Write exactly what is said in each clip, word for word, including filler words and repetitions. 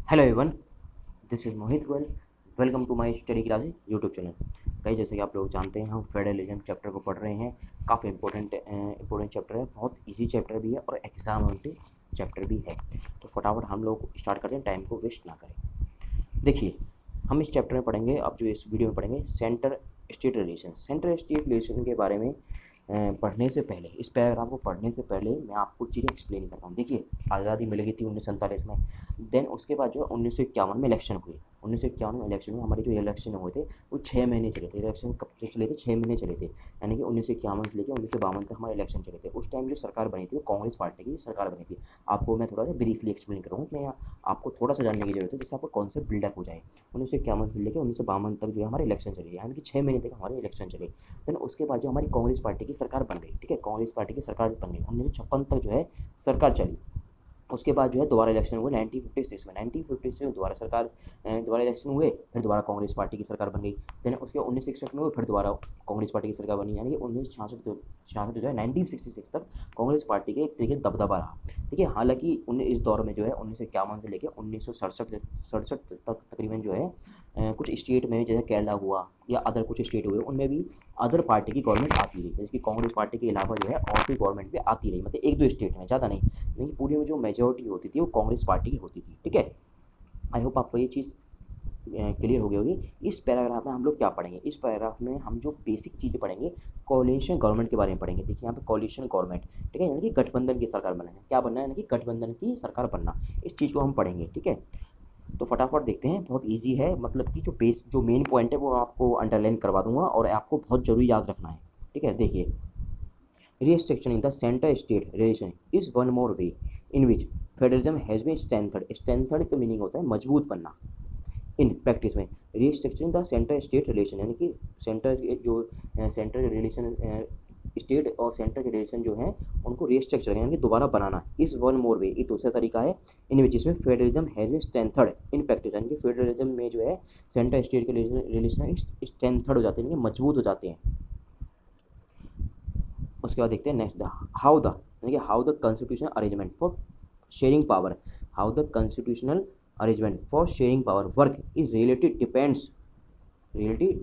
Hello everyone, this is Mohit Goyal. Welcome to my study classes YouTube channel. कई जैसे कि आप लोग जानते हैं, हम फेडरलिज्म चैप्टर को पढ़ रहे हैं। काफ़ी इंपॉर्टेंट इंपॉर्टेंट चैप्टर है, बहुत इजी चैप्टर भी है और एग्जाम ओरिएंटेड चैप्टर भी है। तो फटाफट हम लोग स्टार्ट करते हैं, टाइम को वेस्ट ना करें। देखिए, हम इस चैप्टर में पढ़ेंगे, अब जो इस वीडियो में पढ़ेंगे, centre state relation. Centre state relation के बारे में पढ़ने से पहले, इस पैराग्राफ को पढ़ने से पहले मैं आपको चीज़ें एक्सप्लेन करता हूँ। देखिए, आज़ादी मिल गई थी उन्नीस सौ सैंतालीस में। देन उसके बाद जो है उन्नीस सौ इक्यावन में इलेक्शन हुए। उन्नीस सौ इक्यावन में इलेक्शन में हमारे जो इलेक्शन हुए थे वो छः महीने चले थे। इलेक्शन कब तक चले थे? छः महीने चले थे। यानी कि उन्नीस सौ इक्यावन से लेकर उन्नीस सौ बावन तक हमारे इलेक्शन चले थे। उस टाइम जो सरकार बनी थी वो कांग्रेस पार्टी की सरकार बनी थी। आपको मैं थोड़ा सा ब्रीफली एक्सप्लेन करूँगा, मैं आपको थोड़ा सा जानने की जरूरत है जिससे आपको कॉन्सेप्ट बिल्डअप हो जाए। उन्नीस सौ इक्यावन से लेकर उन्नीस सौ बावन तक जो है हमारे इलेक्शन चले, यानी कि छः महीने तक हमारे इलेक्शन चले। देन उसके बाद जो हमारी कांग्रेस पार्टी की सरकार बन गई, ठीक है, कांग्रेस पार्टी की सरकार बन गई। उन्नीस सौ छप्पन तक जो है सरकार चली। उसके बाद जो है दोबारा इलेक्शन हुए नाइनटीन फिफ्टी सिक्स में। नाइनटीन फिफ्टी सिक्स में दोबारा सरकार दोबारा इलेक्शन हुए, फिर दोबारा कांग्रेस पार्टी की सरकार बन गई। देन उसके उन्नीस सौ इकसठ में हुए, फिर दोबारा कांग्रेस पार्टी की सरकार बनी। यानी कि उन्नीस सौ छियासठ छियासठ जो है नाइनटीन सिक्सटी सिक्स तक कांग्रेस पार्टी के एक तरीके दबदबा रहा। ठीक है, हालांकि उन्नीस इस दौर में जो है उन्नीस सौ इक्यावन से लेकर उन्नीस सौ सड़सठ सड़सठ तक तकरीबन जो है कुछ स्टेट में, जैसे केरला हुआ या अदर कुछ स्टेट हुए, उनमें भी अदर पार्टी की गवर्नमेंट आती रही। जैसे कि कांग्रेस पार्टी के अलावा जो है और भी गवर्नमेंट भी आती रही, मतलब एक दो स्टेट में, ज़्यादा नहीं। लेकिन पूरी में जो मेजोरिटी होती थी वो कांग्रेस पार्टी की होती थी। ठीक है, आई होप आपको ये चीज़ क्लियर हो गई होगी। इस पैराग्राफ में हम लोग क्या पढ़ेंगे? इस पैराग्राफ में हम जो बेसिक चीज़ें पढ़ेंगे, कोalition गवर्नमेंट के बारे में पढ़ेंगे। देखिए यहाँ पे कोalition गवर्नमेंट, ठीक है, यानी कि गठबंधन की सरकार बनना है। क्या बनना है? यानी कि गठबंधन की सरकार बनना, इस चीज़ को हम पढ़ेंगे। ठीक है, तो फटाफट देखते हैं। बहुत इजी है, मतलब कि जो बेस जो मेन पॉइंट है वो आपको अंडरलाइन करवा दूंगा और आपको बहुत जरूरी याद रखना है। ठीक है, देखिए, restructuring the center state relation is one more way in which federalism has been strengthened. strengthened का मीनिंग होता है मजबूत बनना। इन प्रैक्टिस में restructuring the center state relation, यानी कि सेंटर जो सेंटर रिलेशन, स्टेट और सेंटर के रिलेशन जो है उनको रिस्ट्रक्चर यानी कि दोबारा बनाना। इस वन मोर वे, ये दूसरा तरीका है इन विच, जिसमें federalism has been strengthened in practice, यानी कि फेडरलिज्म में जो है सेंटर स्टेट के रिलेशन स्ट्रेंथर्ड हो जाते हैं, मजबूत हो जाते हैं। उसके बाद देखते हैं नेक्स्ट, हाउ द, यानी कि how the constitutional arrangement for sharing power, how the constitutional arrangement for sharing power work is related depends related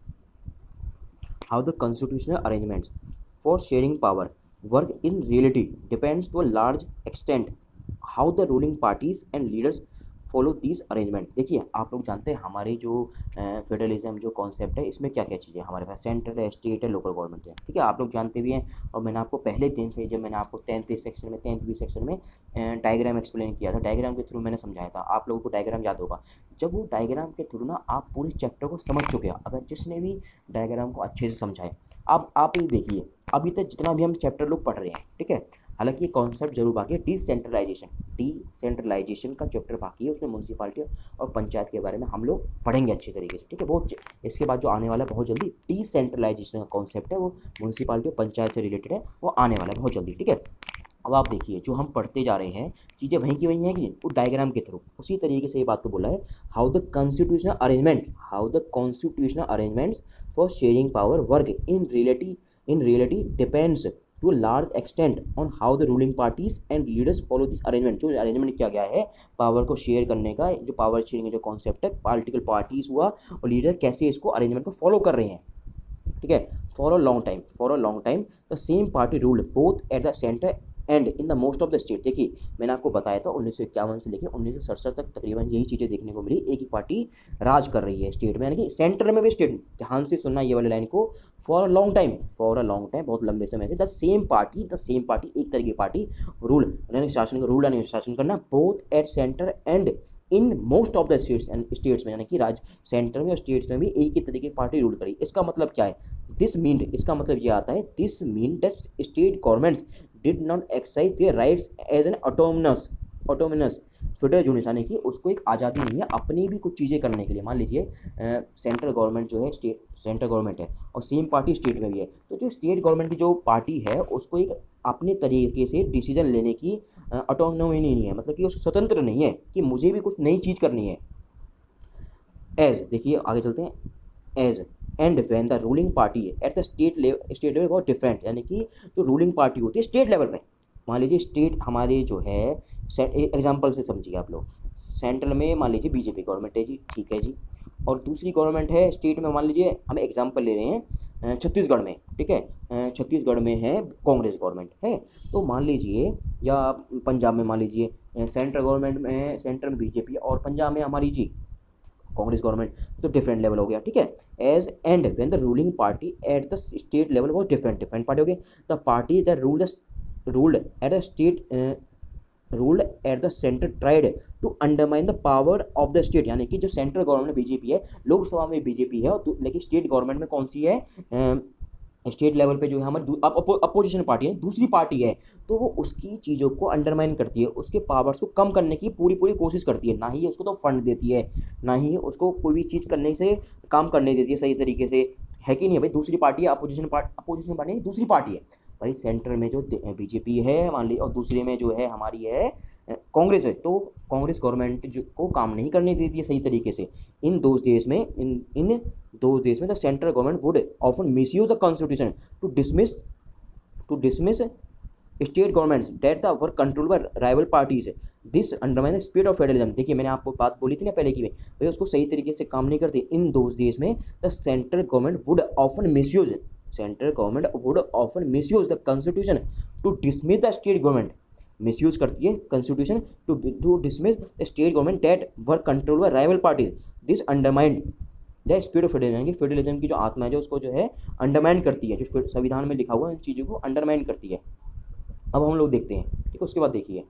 how the constitutional arrangements for sharing power work in reality depends to a large extent how the ruling parties and leaders follow this arrangement. देखिए, आप लोग जानते हैं हमारे जो federalism जो concept है, इसमें क्या क्या चीज़ें हमारे पास, सेंट्रल है, स्टेट है, लोकल गवर्नमेंट है। ठीक है, आप लोग जानते भी हैं और मैंने आपको पहले दिन से, जब मैंने आपको टेंथ सेक्शन में टेंथ बी सेक्शन में डायग्राम एक्सप्लेन किया था, डायग्राम के थ्रू मैंने समझाया था। आप लोगों को डायग्राम याद होगा। जब वो डायग्राम के थ्रू ना आप पूरे चैप्टर को समझ चुके हैं, अगर जिसने भी डायग्राम को अच्छे से समझाए, अब आप ये देखिए, अभी तक जितना भी हम चैप्टर लोग पढ़ रहे हैं, ठीक है, हालांकि ये कॉन्सेप्ट जरूर बाकी है। डिसेंट्रलाइजेशन, डिसेंट्रलाइजेशन का चैप्टर बाकी है, उसमें म्यूनसिपालिटी और पंचायत के बारे में हम लोग पढ़ेंगे अच्छी तरीके से। ठीक है, बहुत इसके बाद जो आने वाला है बहुत जल्दी, डिसेंट्रलाइजेशन का कॉन्सेप्ट है वो म्यूनसिपालिटी और पंचायत से रिलेटेड है, वो आने वाला है बहुत जल्दी। ठीक है, अब आप देखिए, जो हम पढ़ते जा रहे हैं चीज़ें वहीं की वहीं हैं कि वो डायग्राम के थ्रू उसी तरीके से ये बात को बोला है। How the constitutional arrangement how the constitutional arrangements for sharing power work in reality in reality depends to large extent on how the ruling parties and leaders follow this arrangement. जो arrangement किया गया है power को share करने का, जो power sharing का जो कॉन्सेप्ट है, पॉलिटिकल पार्टीज हुआ और लीडर कैसे इसको अरेंजमेंट को फॉलो कर रहे हैं। ठीक है, for a long time for a long time the same party rule both at the centre and in the most of the state. देखिए, मैंने आपको बताया था उन्नीस सौ इक्यावन से लेकर उन्नीस सौ सड़सठ तक तकरीबन यही चीज़ें देखने को मिली। एक ही पार्टी राज कर रही है स्टेट में, यानी कि सेंटर में भी स्टेट। ध्यान से सुनना ये वाली लाइन को, for a long time for a long time बहुत लंबे समय से the same party the same party एक तरह की पार्टी रूल, यानी शासन रूल यानी शासन करना, both at centre and in most of the states and states में, यानी कि राज्य सेंटर में और स्टेट्स में भी एक ही तरीके की पार्टी रूल करी। इसका मतलब क्या है? दिस मीन, इसका मतलब ये आता है, this mean that state governments did not exercise their rights as an autonomous autonomous federal unit, यानी कि उसको एक आज़ादी नहीं है अपनी भी कुछ चीज़ें करने के लिए। मान लीजिए सेंट्रल गवर्नमेंट जो है स्टेट सेंट्रल गवर्नमेंट है और सेम पार्टी स्टेट में भी है, तो जो स्टेट गवर्नमेंट की जो पार्टी है उसको एक अपने तरीके से डिसीजन लेने की ऑटोनोमी नहीं है, मतलब कि उसको स्वतंत्र नहीं है कि मुझे भी कुछ नई चीज़ करनी है। एज, देखिए आगे चलते हैं, as and when the ruling party at the state level state level बहुत डिफरेंट, यानी कि जो रूलिंग पार्टी होती है स्टेट लेवल पे, मान लीजिए स्टेट हमारे जो है एग्जाम्पल से समझिए आप लोग, सेंट्रल में मान लीजिए बीजेपी गवर्नमेंट है जी, ठीक है जी, और दूसरी गवर्नमेंट है स्टेट में, मान लीजिए हम एग्जाम्पल ले रहे हैं छत्तीसगढ़ में, ठीक है, छत्तीसगढ़ में है कांग्रेस गवर्नमेंट है। तो मान लीजिए, या पंजाब में मान लीजिए सेंट्रल गवर्नमेंट में, सेंटर में बीजेपी और पंजाब में हमारी जी कांग्रेस गवर्नमेंट, तो डिफरेंट लेवल हो गया, ठीक है। As and when the ruling party at the state level was different, different party हो गई, the party that rule the ruled at the state ruled at the centre tried to undermine the power of the state, यानी कि जो central government BJP है, लोकसभा में BJP है, और लेकिन स्टेट गवर्नमेंट में कौन सी है, स्टेट लेवल पे जो है हमारी अपो, अपोजिशन पार्टी है, दूसरी पार्टी है, तो वो उसकी चीज़ों को अंडरमाइन करती है, उसके पावर्स को कम करने की पूरी पूरी कोशिश करती है, ना ही उसको तो फंड देती है, ना ही उसको कोई भी चीज़ करने से काम करने देती है सही तरीके से, है कि नहीं भाई। दूसरी पार्टी है अपोजिशन पार्टी, अपोजिशन पार्टी दूसरी पार्टी है भाई, सेंटर में जो बीजेपी है मान ली, और दूसरे में जो है हमारी है कांग्रेस है, तो कांग्रेस गवर्नमेंट जो को काम नहीं करने देती है सही तरीके से। इन दो देश में इन इन दो देश में the central government would often misuse the constitution to dismiss to dismiss state governments that the work control by rival parties, this undermine the spirit of federalism. देखिए मैंने आपको बात बोली थी ना पहले की, भाई उसको सही तरीके से काम नहीं करते। इन दो देश में the central government would often misuse central government would often misuse the constitution to dismiss the state government, misuse करती है constitution to to dismiss the state government that work control by rival parties, this undermine the spirit of federalism, कि federalism की जो आत्मा है जो उसको जो है अंडरमाइन करती है, जो संविधान में लिखा हुआ है इन चीज़ों को अंडरमाइन करती है। अब हम लोग देखते हैं, ठीक है, उसके बाद देखिए,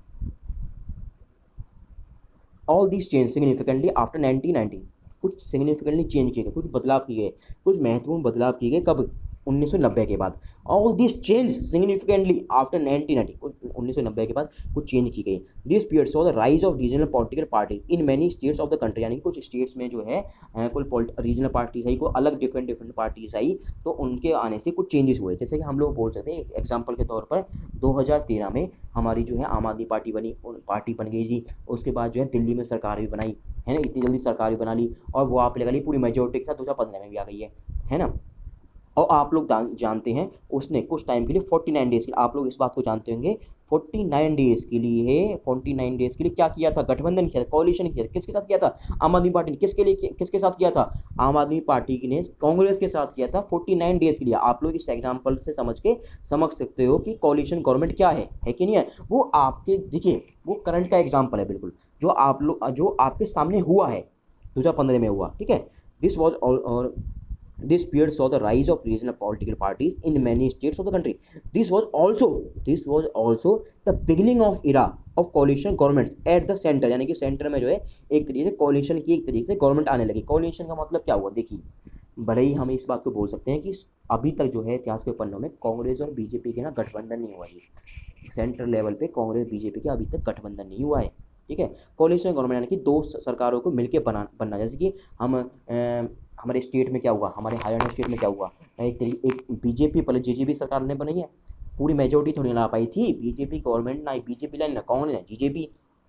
all this change significantly after nineteen ninety, कुछ सिग्निफिकेंटली चेंज किए गए, कुछ बदलाव किए गए, कुछ महत्वपूर्ण बदलाव किए गए, कब, उन्नीस सौ नब्बे के बाद। All this change significantly after nineteen ninety, उन्नीस सौ नब्बे के बाद कुछ चेंज की गई। This period saw the rise of regional political party in many states of the country, यानी कि कुछ स्टेट्स में जो है कोई रीजनल पार्टीज आई, कोई अलग डिफरेंट डिफरेंट पार्टीज आई, तो उनके आने से कुछ चेंजेस हुए। जैसे कि हम लोग बोल सकते हैं एग्जाम्पल के तौर पर दो हज़ार तेरह में हमारी जो है आम आदमी पार्टी बनी, पार्टी बन गई जी। उसके बाद जो है दिल्ली में सरकार भी बनाई है ना, इतनी जल्दी सरकार भी बना ली, और वो आप लगा ली पूरी मेजोरिटी के साथ दो हज़ार पंद्रह में भी आ गई है है ना। और आप लोग जानते हैं उसने कुछ टाइम के लिए उनचास डेज़ के लिए, आप लोग इस बात को जानते होंगे, उनचास डेज़ के लिए उनचास डेज़ के लिए क्या किया था, गठबंधन किया था, कोalition किया था। किसके साथ किया था, आम आदमी पार्टी ने। किसके लिए, किसके साथ किया था, आम आदमी पार्टी ने कांग्रेस के साथ किया था उनचास डेज़ के लिए। आप लोग इस एग्जाम्पल से समझ के समझ सकते हो कि कोalition गवर्नमेंट क्या है है कि नहीं है। वो आपके देखिए, वो करंट का एग्जाम्पल है बिल्कुल, जो आप लोग जो आपके सामने हुआ है दो हज़ार पंद्रह में हुआ, ठीक है। दिस वॉज और This period saw the rise of regional political parties in many states of the country. This was also this was also the beginning of era of coalition governments at the center, यानी कि centre में जो है एक तरीके से coalition की एक तरीके से गवर्नमेंट आने लगी। coalition का मतलब क्या हुआ, देखिए, भले ही हम इस बात को बोल सकते हैं कि अभी तक जो है इतिहास के पन्नों में कांग्रेस और बीजेपी के ना गठबंधन नहीं हुआ है। सेंट्रल लेवल पे कांग्रेस बीजेपी के अभी तक गठबंधन नहीं हुआ है, ठीक है। कोलिशन गवर्नमेंट यानी कि दो सरकारों को मिलकर बना बनना, जैसे कि हम ए, हमारे स्टेट में क्या हुआ, हमारे हरियाणा स्टेट में क्या हुआ, एक तरीके एक बीजेपी प्लस जेजेपी सरकार ने बनाई है, पूरी मेजोरिटी थोड़ी ना पाई थी बीजेपी गवर्नमेंट, ना बीजेपी लाइन ना Congress, BJP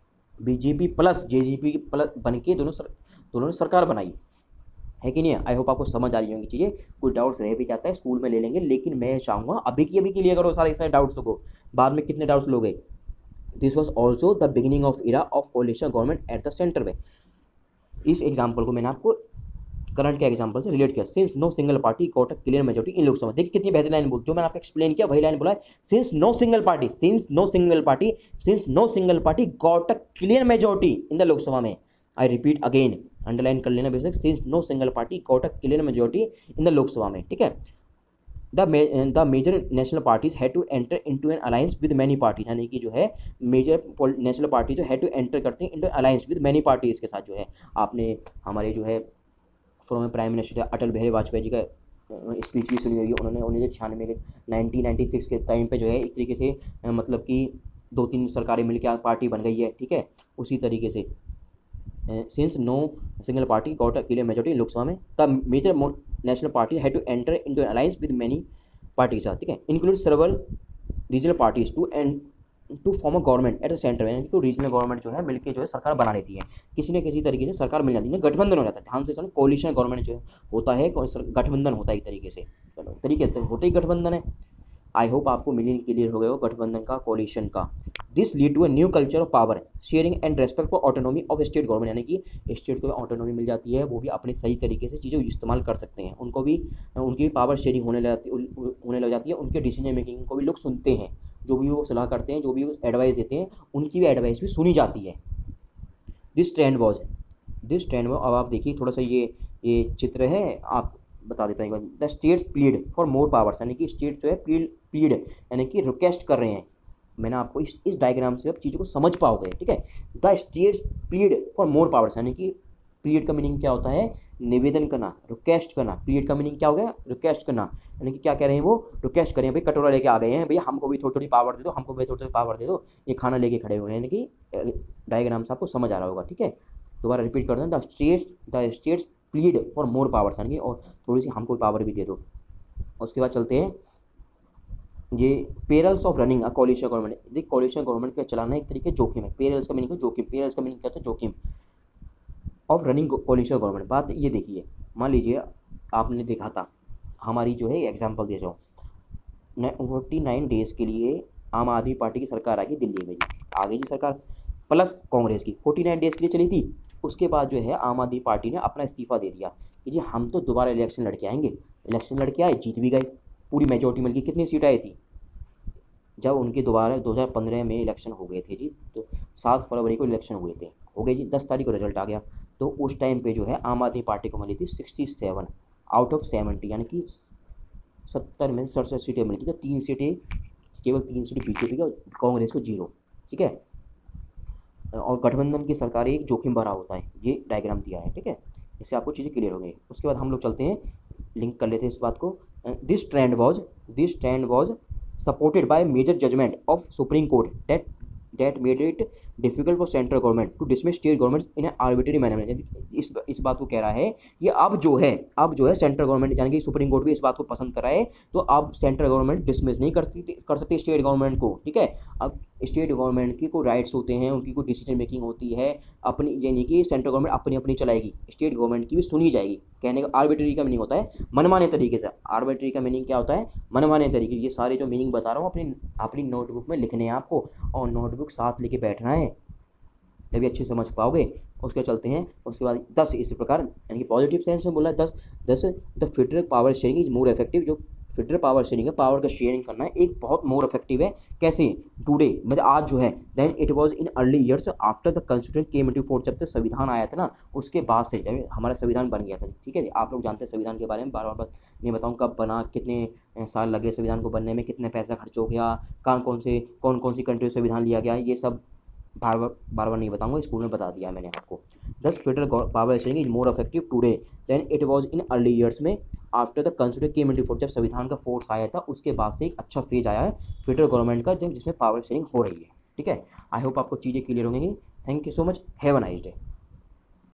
BJP plus JJP plus बन के दोनों सर, दोनों ने सरकार बनाई है कि नहीं। आई होप आपको समझ आ रही होंगी चीज़ें। कोई डाउट्स रह भी जाता है स्कूल में ले लेंगे, लेकिन मैं चाहूँगा अभी की अभी क्लियर करो सारे सारे डाउट्स को, बाद में कितने डाउट्स लोगे। This was also the beginning of era of coalition government at the centre में। इस एग्जाम्पल को मैंने आपको करंट के एग्जाम्पल से रिलेट किया। Since no single party got a clear majority in Lok Sabha, देखिए कितनी बेहतरीन लाइन बोल, जो मैंने आपको एक्सप्लेन किया वही लाइन बोला है। Since no single party since no single party since no single party got a clear majority in the Lok Sabha में। आई रिपीट अगेन, अंडरलाइन कर लेना basic, since no single party got a clear majority in the Lok Sabha में, ठीक है। The the major national parties had to enter into an alliance with many parties, यानी कि जो है मेजर नेशनल पार्टी जो हैड टू एंटर करते हैं into alliance with many parties के साथ। जो है आपने हमारे जो है former prime minister Atal Bihari Vajpayee ji का स्पीच भी सुनी होगी, उन्होंने उन्नीस सौ छियानवे के नाइनटीन नाइन्टी सिक्स के टाइम पे जो है एक तरीके से मतलब कि दो तीन सरकारें मिलकर पार्टी बन गई है, ठीक है। उसी तरीके से since no single party got a clear majority in Lok Sabha में, the major national party had to enter into an alliance with many parties, ठीक है, include several regional parties to and to form a government at the centre, यानी कि regional government जो है मिलकर जो है सरकार बना लेती है, किसी न किसी तरीके से सरकार मिल जाती है, गठबंधन हो जाता है। ध्यान से सुनो, कोलिशन गवर्नमेंट जो होता है गठबंधन होता है एक तरीके से, तरीके से होते ही गठबंधन है। आई होप आपको मीनिंग क्लियर हो गया हो गठबंधन का, कोलिशन का। This lead to a new culture of power sharing and respect for autonomy of state government, यानी कि स्टेट को ऑटोनॉमी मिल जाती है, वो भी अपने सही तरीके से चीज़ों को इस्तेमाल कर सकते हैं, उनको भी उनकी पावर शेयरिंग होने लग होने लग जाती है, उनके डिसीजन मेकिंग को भी लोग सुनते हैं, जो भी वो सलाह करते हैं, जो भी वो एडवाइस देते हैं, उनकी भी एडवाइस भी सुनी जाती है। This trend was this trend was अब आप देखिए थोड़ा सा ये ये चित्र है, आप बता देता हूँ। The states plead for more powers, यानी कि स्टेट जो है प्लीड प्लीड यानी कि रिक्वेस्ट कर रहे हैं। मैंने आपको इस इस डायग्राम से अब चीज़ों को समझ पाओगे, ठीक है। The states plead for more powers, यानी कि प्लीड का मीनिंग क्या होता है, निवेदन करना, रिक्वेस्ट करना। प्लीड का मीनिंग क्या हो गया, रिक्वेस्ट करना, यानी कि क्या कह रहे हैं वो, रिक्वेस्ट करें, भाई कटोरा लेके आ गए हैं, भैया हमको भी थोड़ी थोड़ी पावर दे दो, हमको भी थोड़ी थोड़ी पावर दे दो, ये खाना लेके खड़े हुए हैं, यानी कि डायग्राम से आपको समझ आ रहा होगा, ठीक है। दोबारा रिपीट कर दें, the states the states plead for more powers, यानी कि और थोड़ी सी हमको पावर भी दे दो। उसके बाद चलते हैं ये perils of running a coalition government. देखिए कोलिशन गवर्नमेंट का चलाना एक तरीके जोखिम है। पेरल्स का मीनिंग है जोखिम, पेरल्स का मीनिंग क्या होता है, जोखिम ऑफ रनिंग कोलिशन गवर्नमेंट। बात ये देखिए, मान लीजिए आपने देखा था, हमारी जो है एग्जाम्पल दे रहा हूँ, फोर्टी नाइन डेज़ के लिए आम आदमी पार्टी की सरकार आ गई दिल्ली में जी, आ गई जी सरकार, प्लस कांग्रेस की फोर्टी नाइन डेज़ के लिए चली थी। उसके बाद जो है आम आदमी पार्टी ने अपना इस्तीफा दे दिया कि जी हम तो दोबारा इलेक्शन लड़के आएंगे। इलेक्शन लड़के आए, जीत भी गए, पूरी मेजोरिटी मिल गई। कितनी सीट आई थी जब उनके दोबारा दो हज़ार पंद्रह में इलेक्शन हो गए थे जी, तो सात फरवरी को इलेक्शन हुए थे, हो गए जी, दस तारीख को रिजल्ट आ गया। तो उस टाइम पे जो है आम आदमी पार्टी को मिली थी sixty seven out of seventy, यानी कि सत्तर में सड़सठ सीटें मिली थी। तो तीन सीटें, केवल तीन सीटें बीजेपी का, कांग्रेस को जीरो, ठीक है। और गठबंधन की सरकार एक जोखिम भरा होता है, ये डायग्राम दिया है, ठीक है। इससे आपको चीज़ें क्लियर हो गई। उसके बाद हम लोग चलते हैं, लिंक कर लेते हैं इस बात को। This trend was this trend was supported by major judgement of supreme court that that made it difficult for central government to dismiss state government in arbitrary manner. इस इस बात को कह रहा है कि अब जो है अब जो है सेंट्रल गवर्नमेंट यानी कि सुप्रीम कोर्ट भी इस बात को पसंद कर रहा है, तो अब सेंट्रल गवर्नमेंट डिसमिस नहीं करती कर सकती स्टेट गवर्नमेंट को, ठीक है। अब स्टेट गवर्नमेंट की कोई राइट्स होते हैं, उनकी कोई डिसीजन मेकिंग होती है अपनी, यानी कि सेंट्रल गवर्नमेंट अपनी अपनी चलाएगी, स्टेट गवर्नमेंट की भी सुनी जाएगी। कहने का आर्बिट्ररी का मीनिंग होता है मनमाने तरीके से। आर्बिट्ररी का मीनिंग क्या होता है, मनमाने तरीके। ये सारे जो मीनिंग बता रहा हूँ अपनी अपनी नोटबुक में लिखने हैं आपको, और नोटबुक साथ लेके बैठना है, तभी अच्छे समझ पाओगे। उसके चलते हैं, उसके बाद दस इस प्रकार, यानी कि पॉजिटिव सेंस में बोला है thus thus the federal power sharing is more effective. जो फेडरल पावर शेयरिंग है, पावर का शेयरिंग करना है, एक बहुत मोर इफेक्टिव है। कैसे, टुडे मतलब आज जो है, than it was in early years after the constitution came into force. जब तक संविधान आया था ना, उसके बाद से जब हमारा संविधान बन गया था, ठीक है। आप लोग जानते हैं संविधान के बारे में, बार बार नहीं बताऊँ कब बना, कितने साल लगे संविधान को बनने में, कितने पैसा खर्च हो गया, कौन कौन से कौन कौन सी कंट्री से संविधान लिया गया, ये सब बार बार बार बार नहीं बताऊंगा, स्कूल में बता दिया मैंने आपको। Thus federal power sharing is more effective today than it was in early years में after the constitution came into force. जब संविधान का फोर्स आया था, उसके बाद से एक अच्छा फेज आया है फेडरल गवर्नमेंट का, जब जिसमें पावर शेयरिंग हो रही है, ठीक है। आई होप आपको चीज़ें क्लियर होंगी। Thank you so much, have a nice day.